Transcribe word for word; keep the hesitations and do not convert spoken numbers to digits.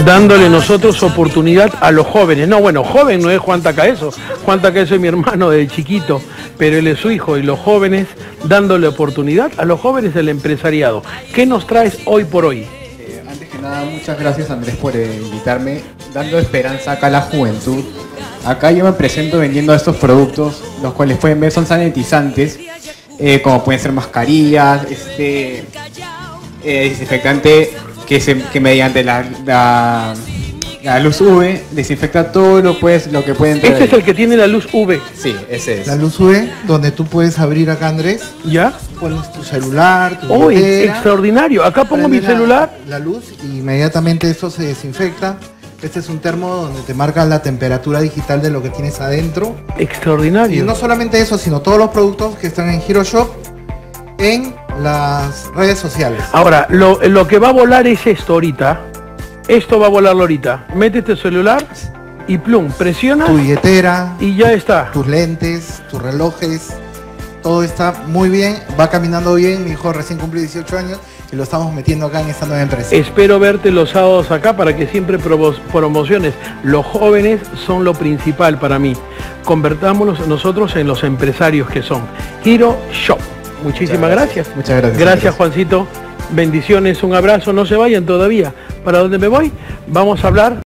dándole nosotros oportunidad a los jóvenes. No, bueno, joven no es Juan Tacaeso, Juan Tacaeso es mi hermano de chiquito, pero él es su hijo, y los jóvenes dándole oportunidad a los jóvenes del empresariado. ¿Qué nos traes hoy por hoy? Eh, antes que nada, muchas gracias Andrés por eh, invitarme, dando esperanza acá a la juventud. Acá yo me presento vendiendo estos productos, los cuales pueden ver son sanitizantes, eh, como pueden ser mascarillas, este eh, desinfectante que, se, que mediante la, la, la luz U V desinfecta todo lo, pues, lo que puede entrar. Este ahí es el que tiene la luz U V. Sí, ese es. La luz U V, donde tú puedes abrir acá, Andrés. ¿Ya? Pones tu celular, tu ¡Uy, billetera, extraordinario! Acá pongo mi prendes la- celular. La luz y inmediatamente eso se desinfecta. Este es un termo donde te marca la temperatura digital de lo que tienes adentro. Y Extraordinario. no solamente eso, sino todos los productos que están en Hero Shop en las redes sociales. Ahora, lo, lo que va a volar es esto ahorita. Esto va a volarlo ahorita. Mete este celular y plum, presiona Tu billetera, y ya está. tus lentes, tus relojes, todo está muy bien, va caminando bien. Mi hijo recién cumplió dieciocho años y lo estamos metiendo acá en esta nueva empresa. Espero verte los sábados acá para que siempre promo- promociones. Los jóvenes son lo principal para mí. Convertámonos nosotros en los empresarios que son. Hero Shop. Muchísimas gracias. Muchas gracias. Gracias, Andrés. Juancito. Bendiciones, un abrazo. No se vayan todavía. ¿Para dónde me voy? Vamos a hablar